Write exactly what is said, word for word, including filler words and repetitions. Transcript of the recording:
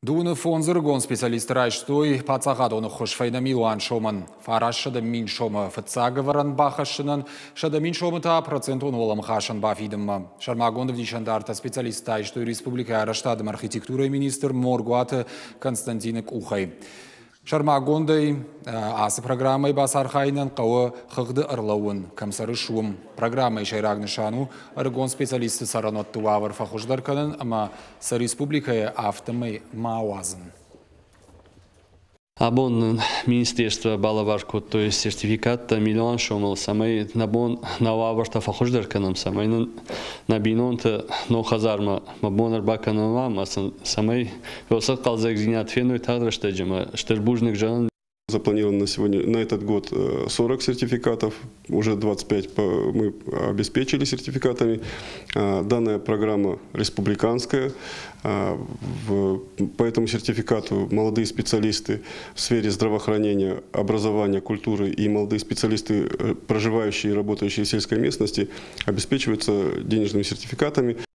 Дуны фонзыр гон специалисты райштой пацағад оны хош файда милуан шомын. Фараш шада мин шомы фыцага варан бахашынын, шада мин шомы та процент он олам хашын бафидым. Шармагондов дишандарта специалист райштой республика араштадым архитектура министр Моргуаты Константин Ухай. Шармагондай асы программай басархайнан қауы қығды ырлауын, камсары шуым. Программай шайрагны шану, аргон специалисты саранотты вавар фахуждар канын, ама са республикая автомай мауазын. Абон министерство балаварку, то есть сертификат миллион шомал, самый набон нававарта фахуждар канам, самый набинонта но хазарма, мабонар баканам, а самый велсак калзак зинят фену и тагра штеджима, штербужник жан. Запланировано на сегодня, на этот год сорок сертификатов, уже двадцать пять мы обеспечили сертификатами. Данная программа республиканская, по этому сертификату молодые специалисты в сфере здравоохранения, образования, культуры и молодые специалисты, проживающие и работающие в сельской местности, обеспечиваются денежными сертификатами.